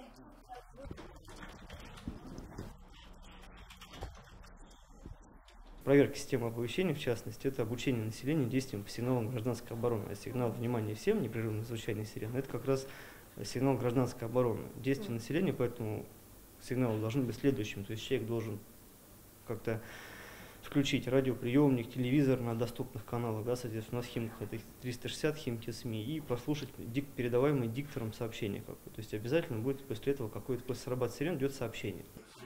Проверка системы оповещения, в частности, это обучение населения действиям по сигналам гражданской обороны. А сигнал «Внимание всем!» непрерывное звучание сирены – это как раз сигнал гражданской обороны. Действия населения, поэтому сигналы должны быть следующим. То есть человек должен как-то включить радиоприемник, телевизор на доступных каналах, да, соответственно, у нас Химк это 360, Химки СМИ, и прослушать передаваемые диктором сообщения. То есть обязательно будет после этого какое-то, после срабатывания сирен идет сообщение.